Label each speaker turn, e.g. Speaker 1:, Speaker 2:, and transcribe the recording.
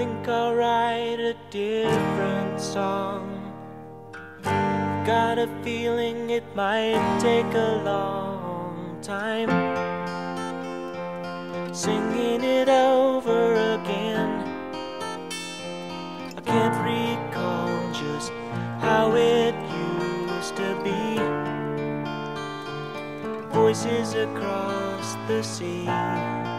Speaker 1: think I'll write a different song. Got a feeling it might take a long time, singing it over again. I can't recall just how it used to be. Voices across the sea.